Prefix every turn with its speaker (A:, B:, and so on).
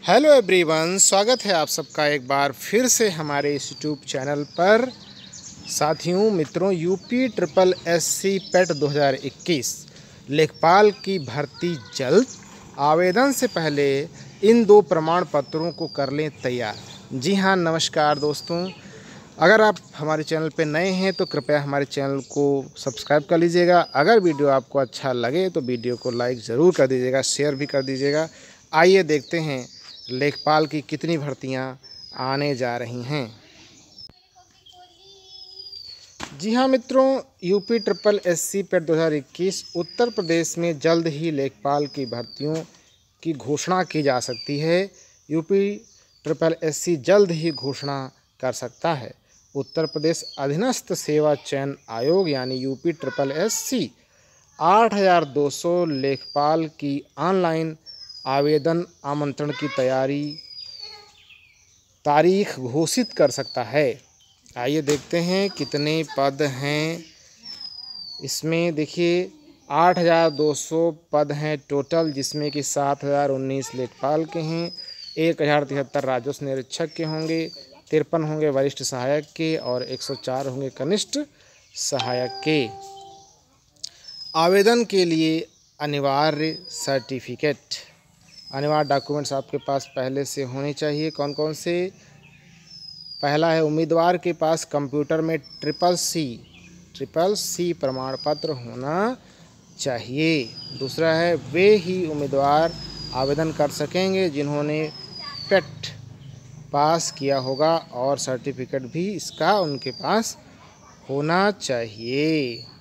A: Hello everyone, स्वागत है आप सबका एक बार फिर से हमारे इस यूट्यूब चैनल पर। साथियों, मित्रों, यूपी ट्रिपल एससी पेट 2021 लेखपाल की भर्ती जल्द। आवेदन से पहले इन 2 प्रमाण पत्रों को कर लें तैयार। जी हाँ, नमस्कार दोस्तों। अगर आप हमारे चैनल पर नए हैं तो कृपया हमारे चैनल को सब्सक्राइब कर लीजिएगा। अगर वीडियो आपको अच्छा लगे तो वीडियो को लाइक ज़रूर कर दीजिएगा, शेयर भी कर दीजिएगा। आइए देखते हैं लेखपाल की कितनी भर्तियां आने जा रही हैं। जी हाँ मित्रों, UP triple SC PET 2021 Uttar Pradesh में जल्द ही लेखपाल की भर्तियों की घोषणा की जा सकती है। यूपी ट्रिपल एससी जल्द ही घोषणा कर सकता है। उत्तर प्रदेश अधीनस्थ सेवा चयन आयोग यानी यूपी ट्रिपल एससी 8200 लेखपाल की ऑनलाइन आवेदन आमंत्रण की तारीख घोषित कर सकता है। आइए देखते हैं कितने पद हैं इसमें। देखिए, 8200 पद हैं टोटल, जिसमें कि 7019 लेखपाल के हैं, 1073 राजस्व निरीक्षक के होंगे, 53 होंगे वरिष्ठ सहायक के और 104 होंगे कनिष्ठ सहायक के। आवेदन के लिए अनिवार्य सर्टिफिकेट, अनिवार्य डॉक्यूमेंट्स आपके पास पहले से होने चाहिए। कौन कौन से? पहला है, उम्मीदवार के पास कंप्यूटर में ट्रिपल सी प्रमाण पत्र होना चाहिए। दूसरा है, वे ही उम्मीदवार आवेदन कर सकेंगे जिन्होंने पेट पास किया होगा और सर्टिफिकेट भी इसका उनके पास होना चाहिए।